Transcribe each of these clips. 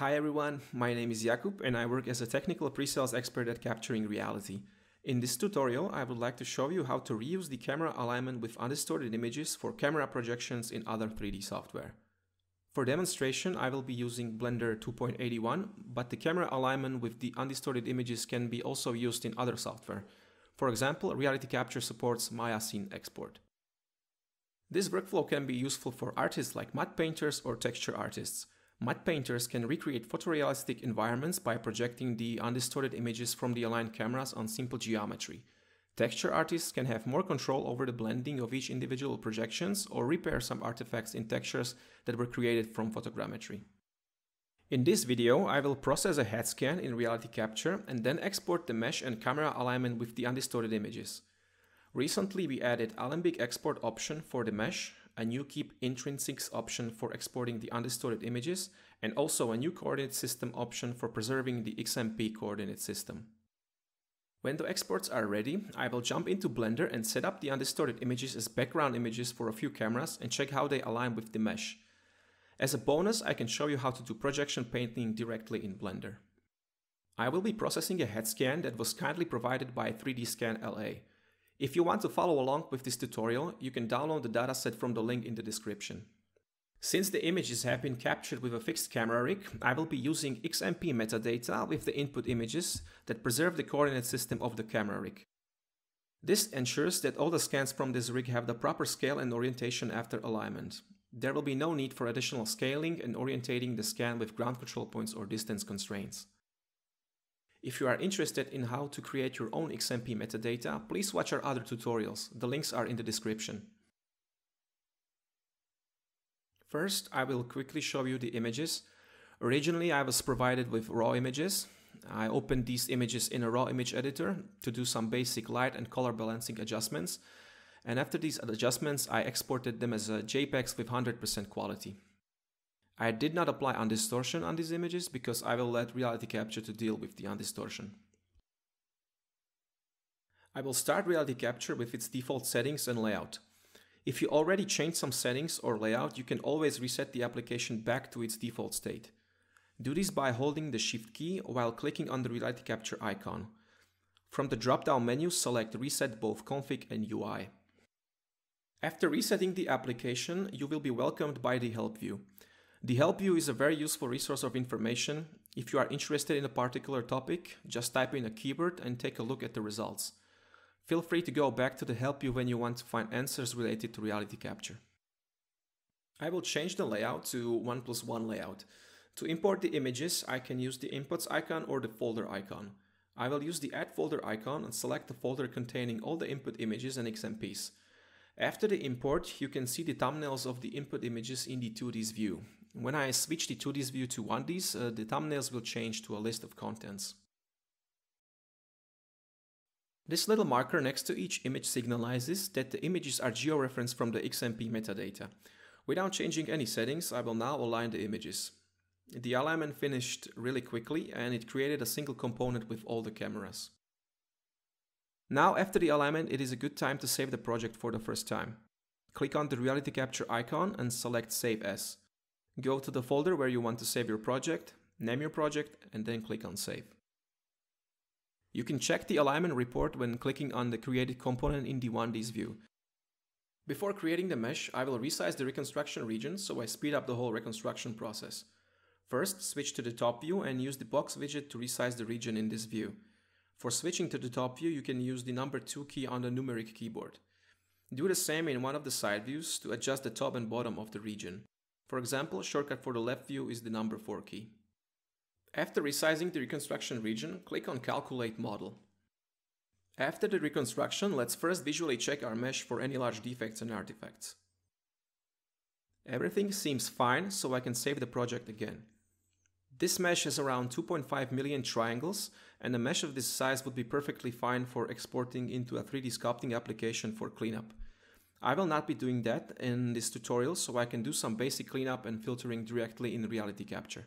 Hi everyone, my name is Jakub and I work as a technical pre-sales expert at Capturing Reality. In this tutorial, I would like to show you how to reuse the camera alignment with undistorted images for camera projections in other 3D software. For demonstration, I will be using Blender 2.81, but the camera alignment with the undistorted images can be also used in other software. For example, RealityCapture supports Maya scene export. This workflow can be useful for artists like matte painters or texture artists. Matte painters can recreate photorealistic environments by projecting the undistorted images from the aligned cameras on simple geometry. Texture artists can have more control over the blending of each individual projections or repair some artifacts in textures that were created from photogrammetry. In this video, I will process a head scan in RealityCapture and then export the mesh and camera alignment with the undistorted images. Recently, we added Alembic export option for the mesh, a new keep intrinsics option for exporting the undistorted images, and also a new coordinate system option for preserving the XMP coordinate system. When the exports are ready, I will jump into Blender and set up the undistorted images as background images for a few cameras and check how they align with the mesh. As a bonus, I can show you how to do projection painting directly in Blender. I will be processing a head scan that was kindly provided by 3DScan LA. If you want to follow along with this tutorial, you can download the dataset from the link in the description. Since the images have been captured with a fixed camera rig, I will be using XMP metadata with the input images that preserve the coordinate system of the camera rig. This ensures that all the scans from this rig have the proper scale and orientation after alignment. There will be no need for additional scaling and orientating the scan with ground control points or distance constraints. If you are interested in how to create your own XMP metadata, please watch our other tutorials. The links are in the description. First, I will quickly show you the images. Originally, I was provided with raw images. I opened these images in a raw image editor to do some basic light and color balancing adjustments. And after these adjustments, I exported them as JPEGs with 100% quality. I did not apply undistortion on these images because I will let RealityCapture to deal with the undistortion. I will start RealityCapture with its default settings and layout. If you already changed some settings or layout, you can always reset the application back to its default state. Do this by holding the Shift key while clicking on the RealityCapture icon. From the drop-down menu, select Reset both Config and UI. After resetting the application, you will be welcomed by the Help view. The Help view is a very useful resource of information. If you are interested in a particular topic, just type in a keyword and take a look at the results. Feel free to go back to the Help view when you want to find answers related to RealityCapture. I will change the layout to 1+1 layout. To import the images, I can use the Inputs icon or the Folder icon. I will use the Add Folder icon and select the folder containing all the input images and XMPs. After the import, you can see the thumbnails of the input images in the 2Ds view. When I switch the 2Ds view to 1Ds, the thumbnails will change to a list of contents. This little marker next to each image signalizes that the images are georeferenced from the XMP metadata. Without changing any settings, I will now align the images. The alignment finished really quickly and it created a single component with all the cameras. Now, after the alignment, it is a good time to save the project for the first time. Click on the RealityCapture icon and select Save As. Go to the folder where you want to save your project, name your project, and then click on Save. You can check the alignment report when clicking on the created component in the 1Ds view. Before creating the mesh, I will resize the reconstruction region so I speed up the whole reconstruction process. First, switch to the top view and use the box widget to resize the region in this view. For switching to the top view, you can use the number 2 key on the numeric keyboard. Do the same in one of the side views to adjust the top and bottom of the region. For example, shortcut for the left view is the number 4 key. After resizing the reconstruction region, click on Calculate Model. After the reconstruction, let's first visually check our mesh for any large defects and artifacts. Everything seems fine, so I can save the project again. This mesh has around 2.5 million triangles, and a mesh of this size would be perfectly fine for exporting into a 3D sculpting application for cleanup. I will not be doing that in this tutorial, so I can do some basic cleanup and filtering directly in RealityCapture.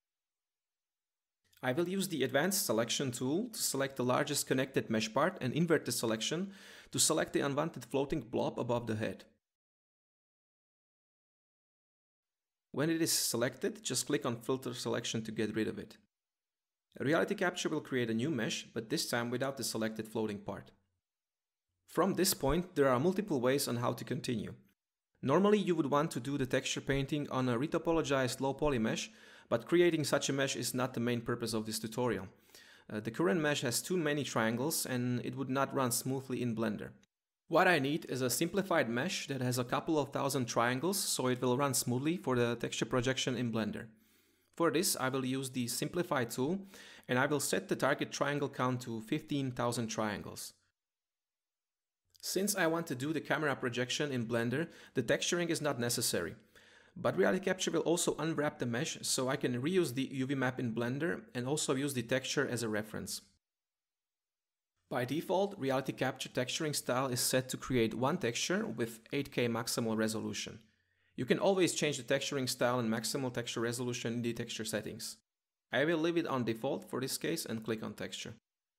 I will use the Advanced Selection tool to select the largest connected mesh part and invert the selection to select the unwanted floating blob above the head. When it is selected, just click on Filter Selection to get rid of it. RealityCapture will create a new mesh, but this time without the selected floating part. From this point, there are multiple ways on how to continue. Normally, you would want to do the texture painting on a retopologized low poly mesh, but creating such a mesh is not the main purpose of this tutorial. The current mesh has too many triangles and it would not run smoothly in Blender. What I need is a simplified mesh that has a couple of thousand triangles so it will run smoothly for the texture projection in Blender. For this, I will use the Simplify tool and I will set the target triangle count to 15,000 triangles. Since I want to do the camera projection in Blender, the texturing is not necessary. But RealityCapture will also unwrap the mesh so I can reuse the UV map in Blender and also use the texture as a reference. By default, RealityCapture texturing style is set to create one texture with 8K maximal resolution. You can always change the texturing style and maximal texture resolution in the texture settings. I will leave it on default for this case and click on texture.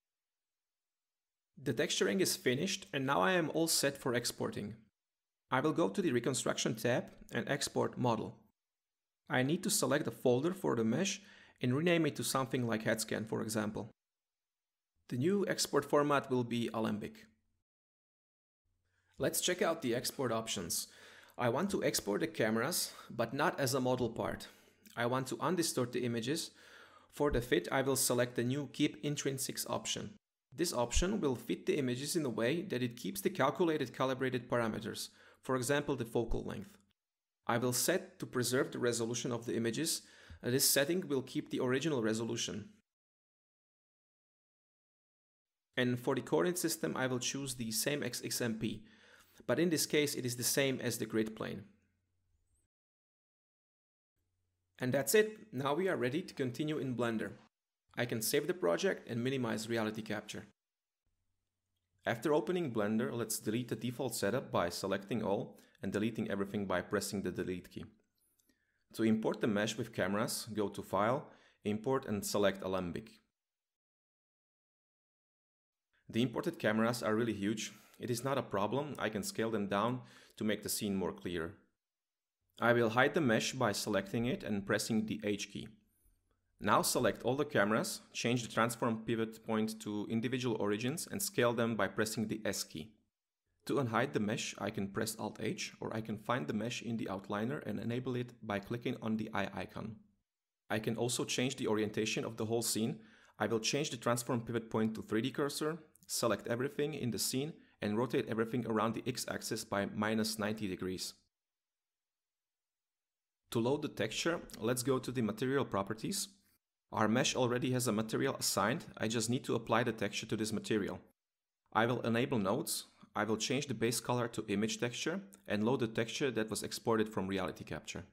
The texturing is finished and now I am all set for exporting. I will go to the Reconstruction tab and export model. I need to select a folder for the mesh and rename it to something like HeadScan, for example. The new export format will be Alembic. Let's check out the export options. I want to export the cameras, but not as a model part. I want to undistort the images. For the fit, I will select the new Keep Intrinsics option. This option will fit the images in a way that it keeps the calculated calibrated parameters, for example the focal length. I will set to preserve the resolution of the images. This setting will keep the original resolution. And for the coordinate system I will choose the same XMP, but in this case it is the same as the grid plane. And that's it, now we are ready to continue in Blender. I can save the project and minimize RealityCapture. After opening Blender, let's delete the default setup by selecting all and deleting everything by pressing the delete key. To import the mesh with cameras, go to File, Import and select Alembic. The imported cameras are really huge. It is not a problem, I can scale them down to make the scene more clear. I will hide the mesh by selecting it and pressing the H key. Now select all the cameras, change the transform pivot point to individual origins and scale them by pressing the S key. To unhide the mesh, I can press Alt-H or I can find the mesh in the outliner and enable it by clicking on the eye icon. I can also change the orientation of the whole scene. I will change the transform pivot point to 3D cursor, select everything in the scene and rotate everything around the X-axis by -90 degrees. To load the texture, let's go to the material properties. Our mesh already has a material assigned, I just need to apply the texture to this material. I will enable nodes, I will change the base color to image texture and load the texture that was exported from RealityCapture.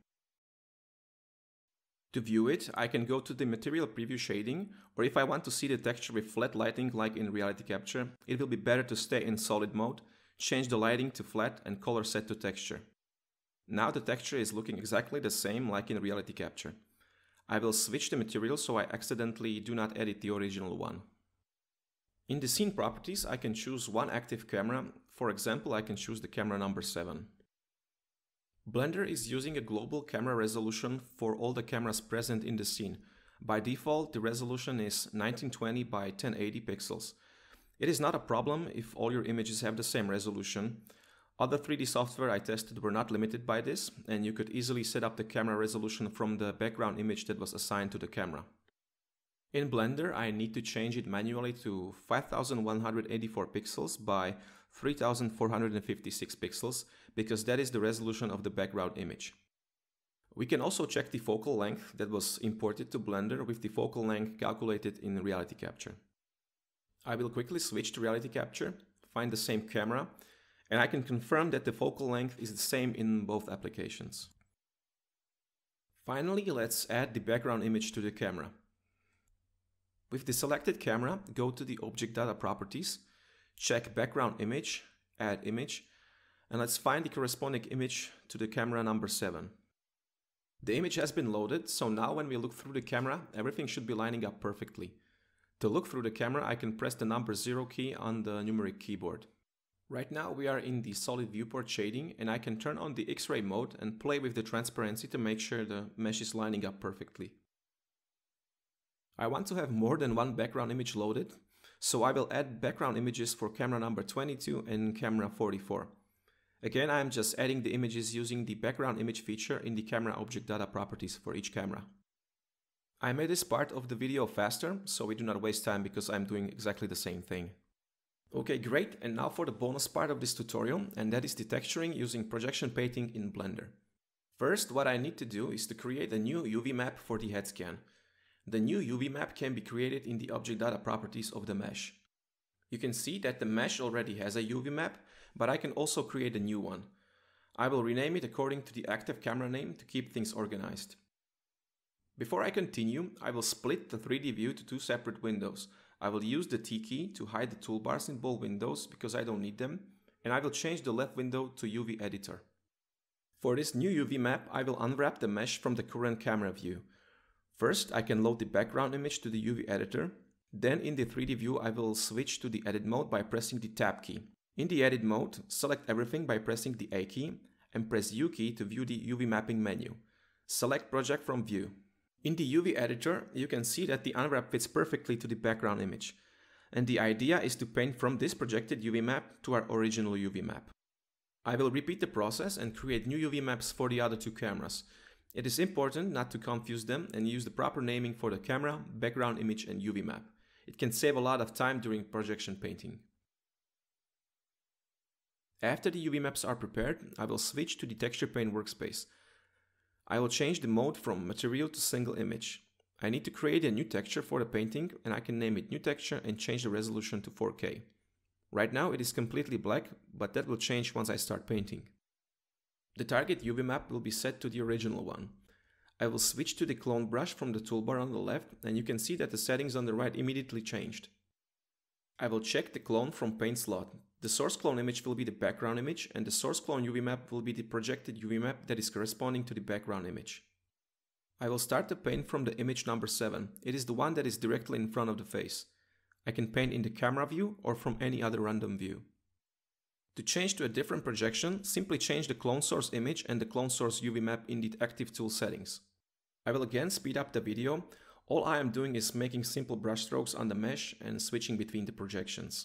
To view it, I can go to the material preview shading, or if I want to see the texture with flat lighting like in RealityCapture, it will be better to stay in solid mode, change the lighting to flat and color set to texture. Now the texture is looking exactly the same like in RealityCapture. I will switch the material so I accidentally do not edit the original one. In the scene properties, I can choose one active camera. For example, I can choose the camera number 7. Blender is using a global camera resolution for all the cameras present in the scene. By default, the resolution is 1920 by 1080 pixels. It is not a problem if all your images have the same resolution. Other 3D software I tested were not limited by this, and you could easily set up the camera resolution from the background image that was assigned to the camera. In Blender, I need to change it manually to 5184 pixels by 3456 pixels, because that is the resolution of the background image. We can also check the focal length that was imported to Blender with the focal length calculated in RealityCapture. I will quickly switch to RealityCapture, find the same camera, and I can confirm that the focal length is the same in both applications. Finally, let's add the background image to the camera. With the selected camera, go to the Object Data Properties, check Background Image, Add Image, and let's find the corresponding image to the camera number 7. The image has been loaded, so now when we look through the camera, everything should be lining up perfectly. To look through the camera, I can press the number 0 key on the numeric keyboard. Right now we are in the solid viewport shading, and I can turn on the X-ray mode and play with the transparency to make sure the mesh is lining up perfectly. I want to have more than one background image loaded, so I will add background images for camera number 22 and camera 44. Again, I am just adding the images using the background image feature in the camera object data properties for each camera. I made this part of the video faster, so we do not waste time because I'm doing exactly the same thing. Okay, great, and now for the bonus part of this tutorial, and that is the texturing using projection painting in Blender. First, what I need to do is to create a new UV map for the head scan. The new UV map can be created in the object data properties of the mesh. You can see that the mesh already has a UV map, but I can also create a new one. I will rename it according to the active camera name to keep things organized. Before I continue, I will split the 3D view to two separate windows. I will use the T key to hide the toolbars in both windows because I don't need them, and I will change the left window to UV editor. For this new UV map, I will unwrap the mesh from the current camera view. First, I can load the background image to the UV editor. Then in the 3D view, I will switch to the edit mode by pressing the Tab key. In the edit mode, select everything by pressing the A key and press U key to view the UV mapping menu. Select project from view. In the UV editor, you can see that the unwrap fits perfectly to the background image. And the idea is to paint from this projected UV map to our original UV map. I will repeat the process and create new UV maps for the other two cameras. It is important not to confuse them and use the proper naming for the camera, background image and UV map. It can save a lot of time during projection painting. After the UV maps are prepared, I will switch to the texture paint workspace. I will change the mode from material to single image. I need to create a new texture for the painting, and I can name it new texture and change the resolution to 4K. Right now it is completely black, but that will change once I start painting. The target UV map will be set to the original one. I will switch to the clone brush from the toolbar on the left, and you can see that the settings on the right immediately changed. I will check the clone from paint slot. The source clone image will be the background image, and the source clone UV map will be the projected UV map that is corresponding to the background image. I will start the paint from the image number 7. It is the one that is directly in front of the face. I can paint in the camera view or from any other random view. To change to a different projection, simply change the clone source image and the clone source UV map in the active tool settings. I will again speed up the video. All I am doing is making simple brush strokes on the mesh and switching between the projections.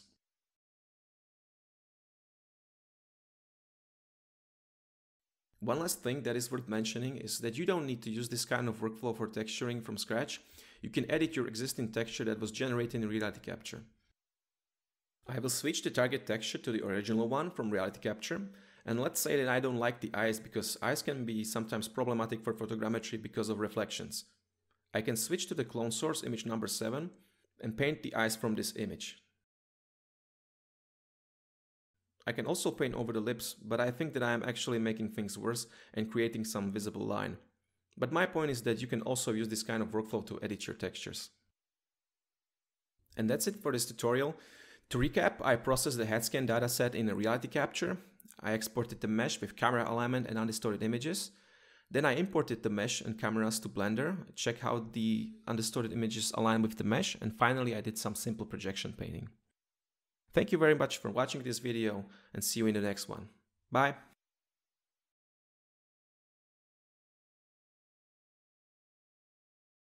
One last thing that is worth mentioning is that you don't need to use this kind of workflow for texturing from scratch. You can edit your existing texture that was generated in RealityCapture. I will switch the target texture to the original one from RealityCapture, and let's say that I don't like the eyes because eyes can be sometimes problematic for photogrammetry because of reflections. I can switch to the clone source image number 7 and paint the eyes from this image. I can also paint over the lips, but I think that I am actually making things worse and creating some visible line. But my point is that you can also use this kind of workflow to edit your textures. And that's it for this tutorial. To recap, I processed the head scan dataset in a RealityCapture. I exported the mesh with camera alignment and undistorted images. Then I imported the mesh and cameras to Blender, check how the undistorted images align with the mesh, and finally I did some simple projection painting. Thank you very much for watching this video, and see you in the next one. Bye!